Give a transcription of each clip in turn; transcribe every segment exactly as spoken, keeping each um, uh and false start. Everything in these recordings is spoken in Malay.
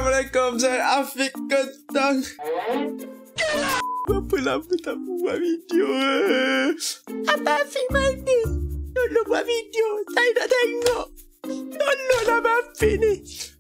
Assalamualaikum, saya Afiq Kentang. Berapa lama tak buat video? Abang Afiq mana? Tolong buat video, saya nak tengok. Tolonglah Abang Afiq ni.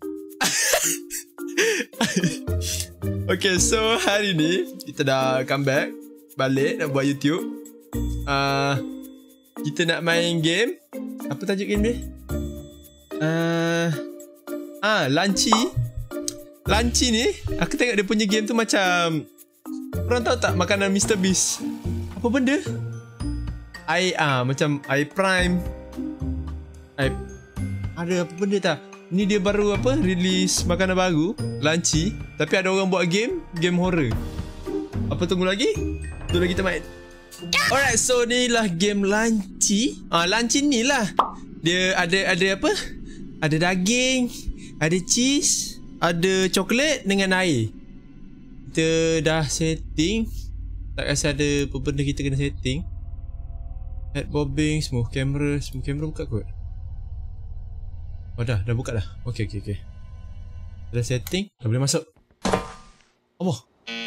Okay, so hari ni kita dah come back balik nak buat YouTube. uh, Kita nak main game. Apa tajuk game ni? Uh, ah, Lanci. Lanci ni aku tengok dia punya game tu macam, korang tahu tak makanan Mister Beast? Apa benda? I ah macam I Prime. I ada apa benda tak? Ni dia baru apa? Release makanan baru, Lanci. Tapi ada orang buat game, game horror. Apa tunggu lagi? Tunggu lagi kita main. Alright, so ni lah game Lanci. Ah, Lanci ni lah. Dia ada ada apa? Ada daging, ada cheese, ada coklat dengan air. Kita dah setting. Tak rasa ada apa benda kita kena setting. Head bobbing, smooth camera. Smooth camera buka kot. Oh dah, dah buka dah. Okay, okay, okay. Dah setting, dah boleh masuk. Allah.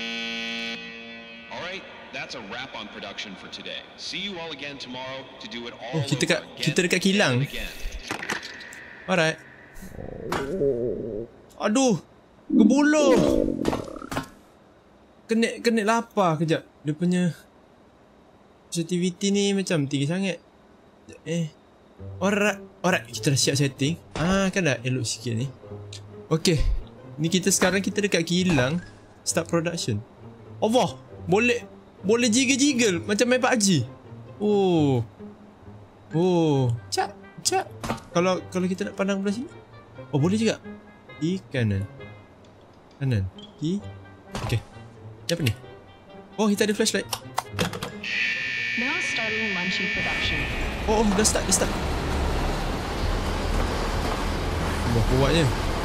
Oh, kita kat kita dekat kilang. Alright. Aduh, gebuluh. Kena kena lapar kejap. Dia punya sensitivity ni macam tinggi sangat. Eh. Alright, alright, kita dah siap setting. Ah, kan dah elok sikit ni. Okay, ni kita sekarang kita dekat kilang. Start production. Allah, boleh boleh jiggle-jiggle macam main P U B G. Oh. Oh, cak, cak. Kalau kalau kita nak pandang belah sini. Oh, boleh juga. Di kanan. Kanan. Di. Okay. Apa ni? Oh, kita ada flashlight. Now starting Lanci production. Oh, oh, dah start, dah start. Wah, kuatnya.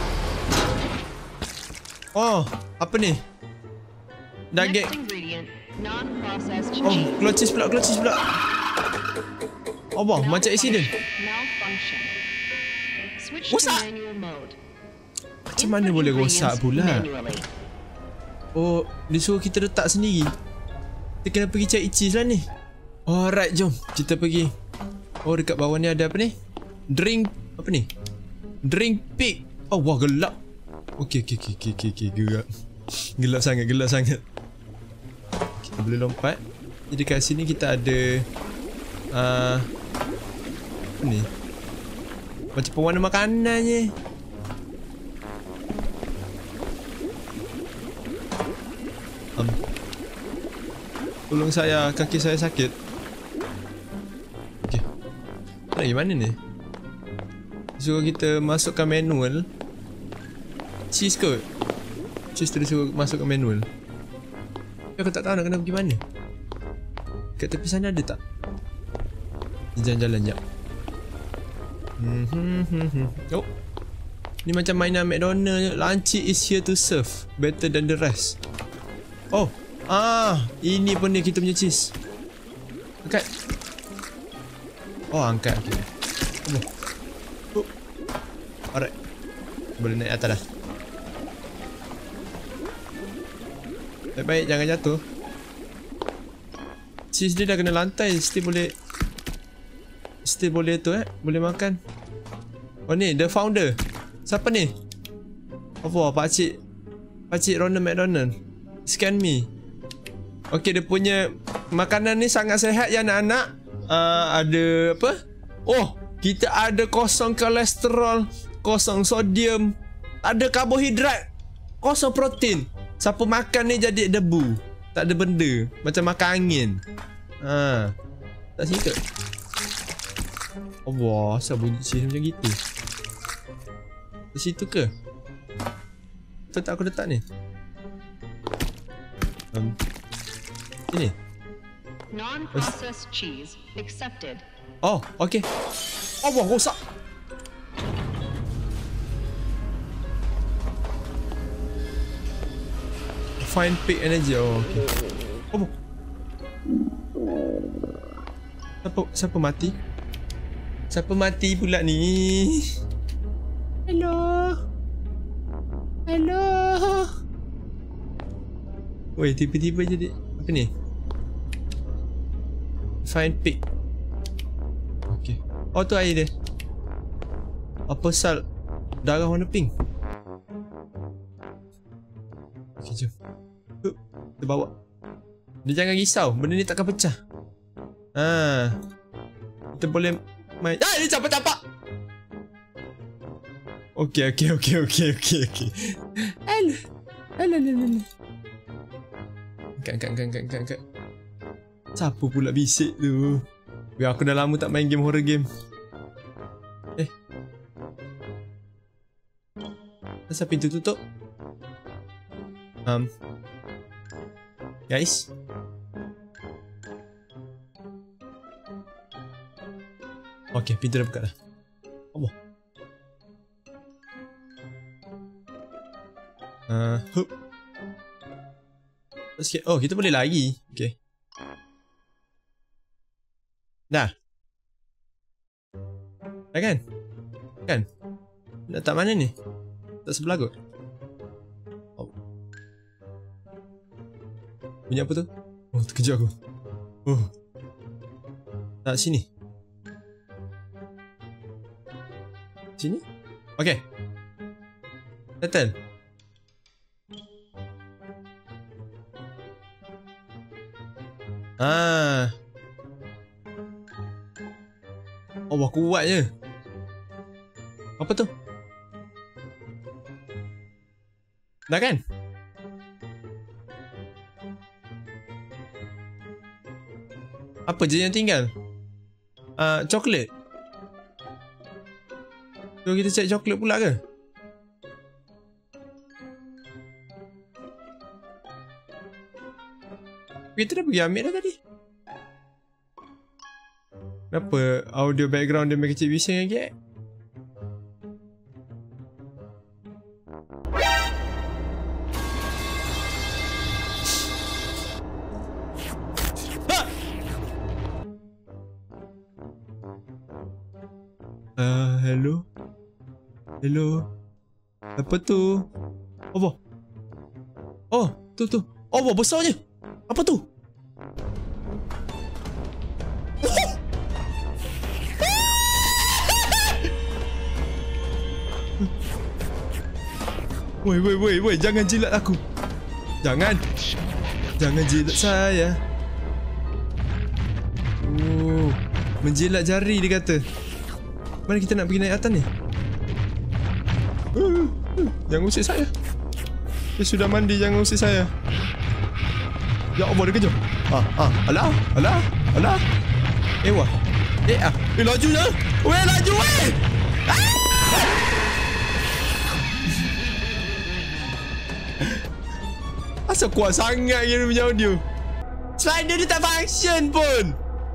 Oh, apa ni? Daging. Oh, keluar cheese pula, keluar cheese pula. Oh, wah, macam accident. Rosak. Macam mana boleh rosak pula? Oh, dia suruh kita letak sendiri. Kita kena pergi cari cheese lah ni. Alright, jom kita pergi. Oh, dekat bawah ni ada apa ni? Drink, apa ni? Drink pig. Oh, wah, gelap. Okay, okay, okay, okay, okay, okay. Gelap. Gelap sangat, gelap sangat. Kita boleh lompat. Jadi dekat sini kita ada uh, apa ni? Macam pewarna makanannya. Um, tolong saya, kaki saya sakit. Okay. Nak pergi mana ni? Suruh kita masukkan manual. Cheese kot. Cheese tu dia suruh masukkan manual. Tapi aku tak tahu nak kena pergi mana. Kat tepi sana ada tak? Jalan-jalan jap. Hmm, hmm, hmm, hmm. Oh, ni macam mainan McDonald. Lanci is here to serve, better than the rest. Oh, ah, ini pun dia kita punya cheese. Angkat. Oh, angkat. Okay. Oh. Oh. Alright, boleh naik atas dah. Baik-baik, jangan jatuh. Cheese dia dah kena lantai. Still boleh Still boleh tu eh. Boleh makan. Oh ni, the founder. Siapa ni? Apa? Pakcik Pakcik Ronald McDonald. Scan me. Okay, dia punya makanan ni sangat sehat ya anak-anak. uh, Ada apa? Oh, kita ada kosong kolesterol, kosong sodium, ada karbohidrat, kosong protein. Siapa makan ni jadi debu. Tak ada benda. Macam makan angin. Ha. Tak sini ke? Oh, wah, asal bunyi cheese macam gitu. Di situ ke? Betul tak aku letak ni? Um, ini. Non-processed cheese accepted. Oh, okay. Oh, wah, rosak. Find peak energy. Oh, okay. Oh. Siapa siapa mati? Siapa mati pula ni? Hello. Hello. Woi, tiba-tiba jadi apa ni? Find pig. Okay. Oh, tu air dia. Apa sal? Darah warna pink. Okay, jom. Hup, kita bawa. Dia jangan risau, benda ni takkan pecah. Ha. Kita boleh main. Ah, dia capak-capak. Okay, okay, okay, okay, okay, okay. Hello. Hello, hello, hello. Angkat, angkat, angkat, angkat, angkat. Siapa pula bisik tu? Biar aku dah lama tak main game horror game. Eh. Kenapa pintu tutup? Um. Guys. Okay, pintu dah buka dah. Allah. Uh, hup. Sikit. Oh, kita boleh lari. Okay. Dah. Dah kan? Kan? Nak tak mana ni? Tak sebelah kot. Oh. Bunyi apa tu? Oh, terkejut aku. Oh. Tak sini. Sini? Okay. Settle. Ah. Oh, kuat je. Apa tu? Dah kan? Apa je yang tinggal? Uh, coklat. So kita cek coklat pula ke? Kita dah pergi ambil dah tadi. Kenapa audio background dia main kecil bising lagi eh? Uh, hello? Hello? Apa tu? Apa? Oh, tu tu. Oh, besarnya. Apa tu? Woi, woi, woi, woi, jangan jilat aku. Jangan. Jangan jilat saya. Oh, menjilat jari dia kata. Mana kita nak pergi naik atas ni? Uh, uh, jangan usik saya. Dia sudah mandi, jangan usik saya. Ya Allah, dia kejap. Ah, ah, alah, alah, alah. Eh, wah. Eh, ah. Eh, laju je. Weh, laju, weh. Ah! Asal kuat sangat dia punya audio. Slider dia tak function pun.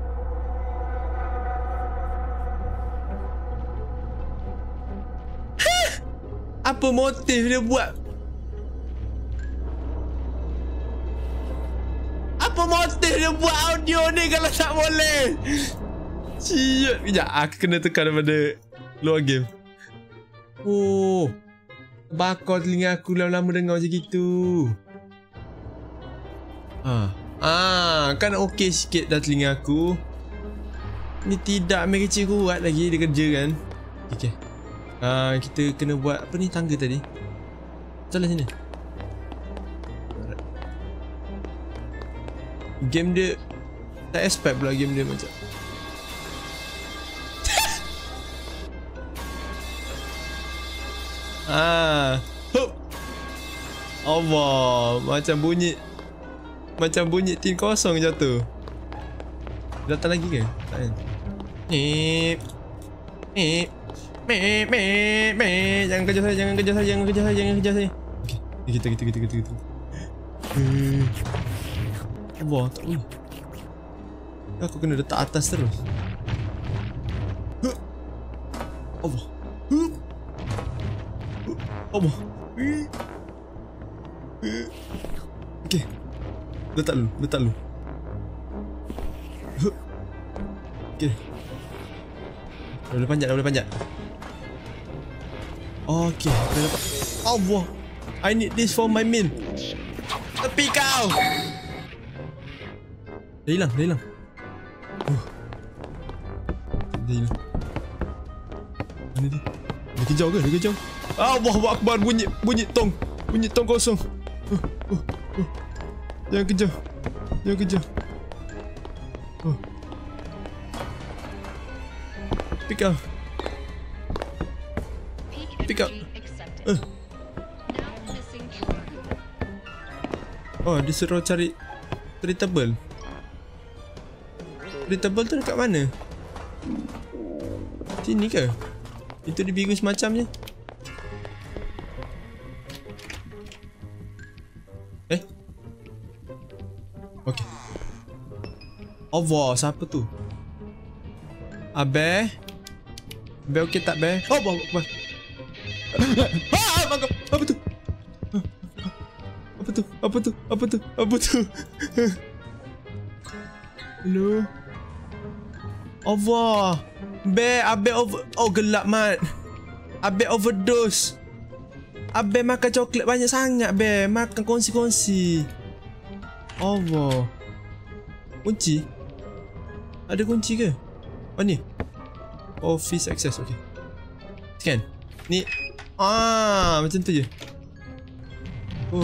Hah? Apa motif dia buat? Apa motif dia buat audio ni kalau tak boleh? Ciut. Sekejap, aku kena tekan daripada luar game. Oh, bakar telinga aku lama-lama dengar macam gitu. Ah, ah, kan okey sikit dah telinga aku. Ni tidak main kecil kuat lagi dia kerja kan. Okey. Ah, kita kena buat apa ni tangga tadi. Jalan sini. Game dia tak expect pula game dia macam. Ah, hup. Allah, macam bunyi Macam bunyi tin kosong jatuh. Datang lagi ke? Tak kan? Mip. Mip. Mip. Mip. Mip. Jangan kejar saya, jangan kejar saya, jangan kejar saya, jangan kejar saya. Okey, kita kita kita kita kita. Hmm. Allah, tak boleh. Aku kena letak atas terus. Allah. Allah. Okey. Letak dulu, letak dulu. Okey. Dah boleh panjat, dah boleh panjat. Okey, dah dapat. Allah. I need this for my meal. Tepi kau. Dah hilang, dah hilang. Uh. Dah hilang. Mana dia? Dia kejar ke? Dia kejar. Allahu Akbar, bunyi bunyi tong. Bunyi tong kosong. Uh, uh, uh. Jangan kejar. Jangan kejar. Oh. Pick up. Pick up. Uh. Oh, dia suruh cari treatable. Treatable tu dekat mana? Sini ke? Itu dia biru semacam je. Eh? Okay. Oh, wow, siapa tu? Abe? Abe okey tak, Be? Oh, wow, wow. Ah, apa, apa tu? Apa tu? Apa tu? Apa tu? Apa tu? Hello? Allah. Be, Abe over... Oh, gelap mat. Abe overdose. Abe makan coklat banyak sangat, Be. Makan kongsi-kongsi. Allah. Kunci? Ada kunci ke? Oh, ni. Office access, okay. Scan. Ni. Ah, macam tu je. Oh.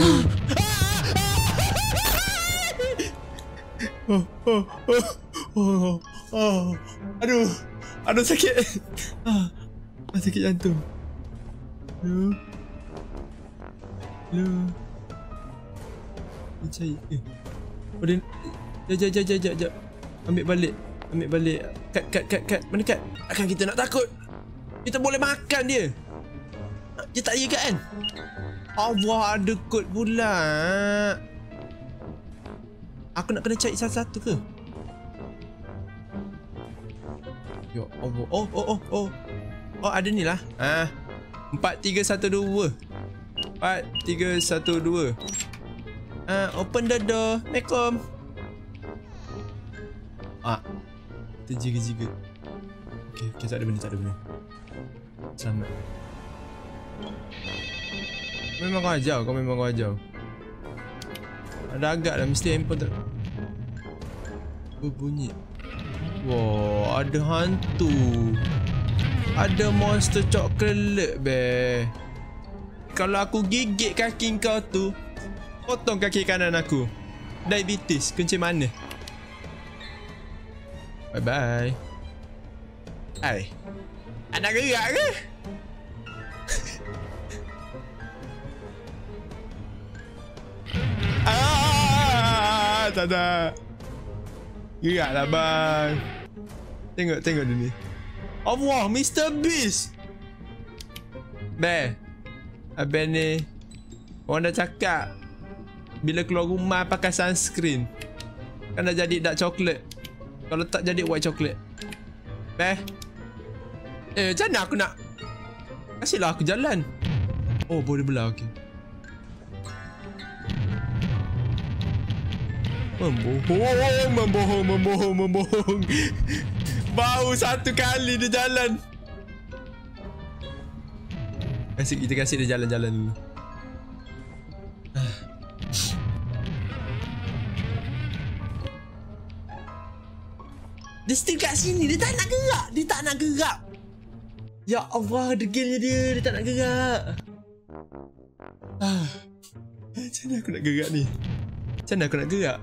Oh, oh, oh, oh, oh. Aduh. Aduh, sakit. Ah, sakit jantung. Hello. Hello. Dia cari. Eh. Oh, dia... Jap, jap, jap, jap, jap. Ambil balik. Ambil balik. Kat, kat, kat, kat. Mana kat? Takkan kita nak takut. Kita boleh makan dia. Dia tak iya kan? Allah, ada kod pula. Aku nak kena cari satu-satu ke? Ya Allah. Oh, oh, oh, oh. Oh, ada ni lah. Ah. empat tiga satu dua. empat tiga satu dua. Ah, open the door. Assalamualaikum. Ah. Terjiga-jiga. Okay, okay, tak ada benda, tak ada benda. Selamat. Memang kau ajar, kau memang kau ajar. Ada agak dah, mesti handphone tak berbunyi. Wow, ada hantu. Ada monster coklat, be. Kalau aku gigit kaki kau tu, potong kaki kanan aku. Diabetes, kencing mana? Bye-bye. Hai. Anak gerak ke? Ah, tak ada. Geraklah bang. Tengok, tengok dia ni. Allah, Mister Beast. Be. Abang ni. Orang dah cakap. Bila keluar rumah pakai sunscreen. Kan dah jadi dark chocolate. Kalau tak jadi white chocolate. Be. Eh, macam mana aku nak? Kasihlah aku jalan. Oh, boleh belah, okey. Membohong, membohong, membohong, membohong. Bau satu kali dia jalan. Kasih, kita kasih dia jalan-jalan dulu. Dia still kat sini, dia tak nak gerak. Dia tak nak gerak. Ya Allah, degilnya dia, dia tak nak gerak. Ah. Macam mana aku nak gerak ni? Macam mana aku nak gerak?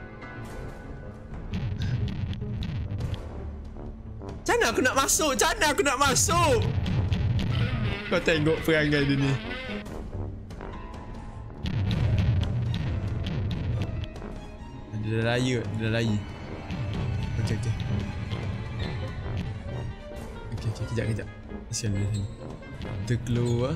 Macam mana aku nak masuk? Macam mana aku nak masuk? Kau tengok perangai dia ni. Dia dah lari, dia dah lari. Okey, okey. Okey, okey, kejap, kejap. Kesian dia ni. Kita keluar.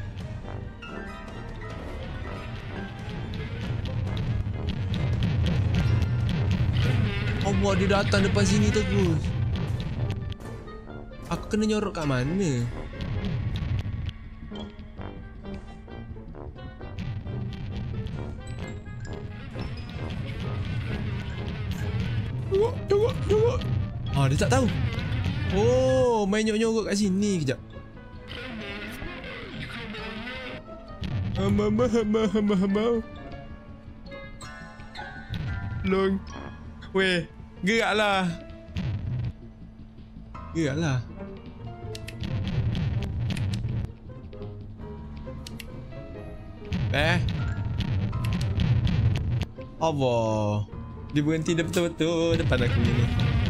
Allah, dia datang depan sini terus. Aku kena nyorok kat mana? Tengok, tengok, tengok. Ah, dia tak tahu. Oh, main nyorok-nyorok kat sini. Kejap. Hama, hama, hama, hama, hama. Long. Weh, geraklah. Geraklah. Eh. Allah. Dia berhenti dah betul-betul depan aku ni.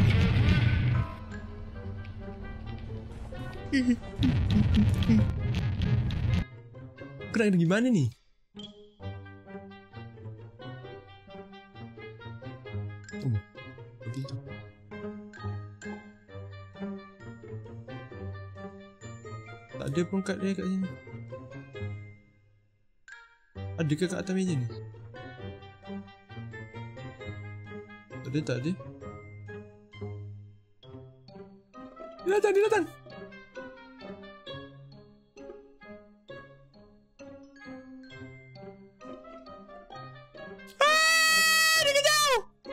Aku nak pergi mana ni? Oh, okay. Tak ada pun kad dia kat sini. Adakah kat atas meja ni? Tak ada, tak ada. Dia datang, dia datang. Ah, dia kejar.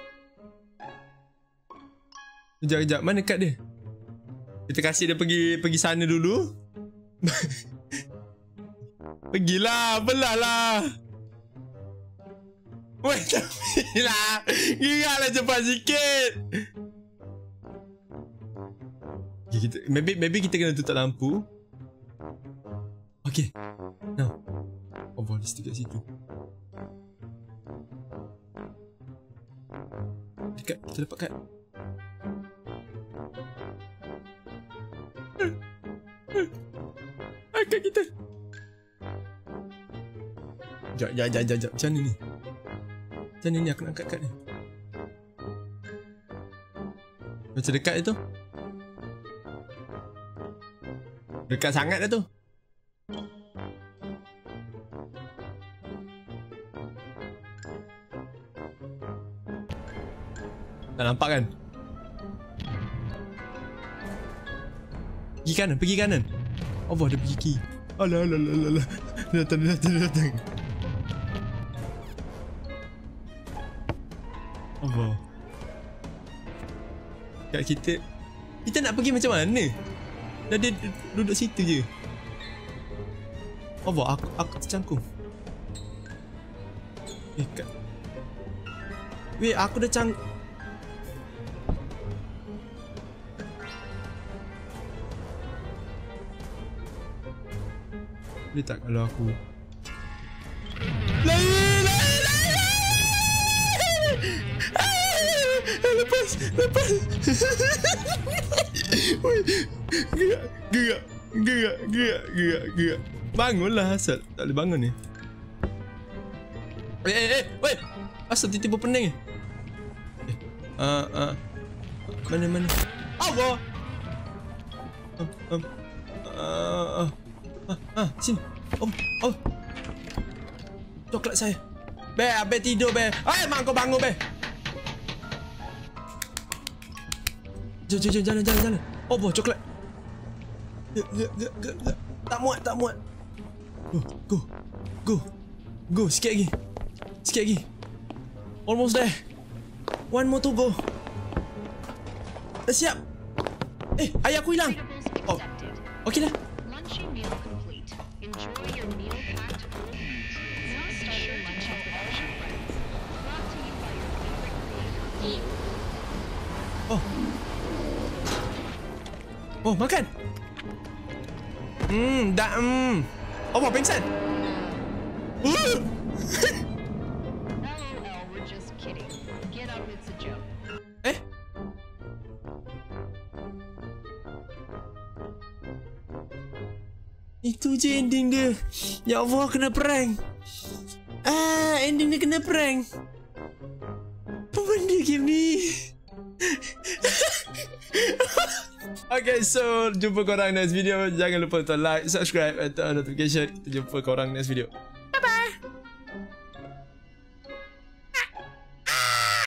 Kejap, kejap. Mana kad dia? Kita kasih dia pergi pergi sana dulu. Pergilah, belah lah. Weh, tapi lah. Geraklah cepat sikit. Okay, kita, maybe, maybe kita kena tutup lampu. Okay. Now. Oh, boleh stick kat situ. Dekat, kita dapat kad. Kad kita. Sekejap, sekejap, sekejap, sekejap. Macam mana ni? Macam mana ni aku nak angkat kad ni? Macam dekat dia tu. Dekat sangat dah tu. Tak nampak kan? Pergi kanan, pergi kanan. Allah, dia pergi kiri. Alah, alah, alah, alah. Dia datang, dia datang, dia datang. Allah. Kat kita. Kita nak pergi macam mana? Dah dia duduk situ je. Allah, aku, aku tercangkung. Eh, kat. Weh, aku dah cang... Boleh tak kalau aku... Lari! Lari! Lari! Lepas! Lepas! Gerak! Gerak! Gerak! Gerak! Gerak! Gerak! Bangunlah asal. Tak boleh bangun ni. Eh eh eh! Weh! Asal tiba-tiba pening eh? Eh... Uh, uh, mana mana? Allah! Um, um, uh, uh. Ah, ah, sini. Om, om. Coklat saya. Be, abe tidur, be. Eh, mak kau bangun, be. Jom, jom, jom, jalan, jalan, jalan. Oh, boh, coklat. Gak, gak, gak, gak, gak. Tak muat, tak muat. Go, go, go. Go, sikit lagi. Sikit lagi. Almost there. One more to go. Dah siap. Eh, ayah aku hilang. Oh, okey dah. Enjoy your meal-packed food. Now starting Munchie production. Brought to you by your favorite creator. Oh. Oh, makan. Hmm, dah hmm. Oh, apa pingsan? Uh. L O L, we're just kidding. Get up, it's a joke. Eh? Itu je ending dia. Ya Allah, kena prank. Ah, ending dia kena prank. Apa benda game ni? Okay, so jumpa korang next video. Jangan lupa untuk like, subscribe, atau notification. Kita jumpa korang next video.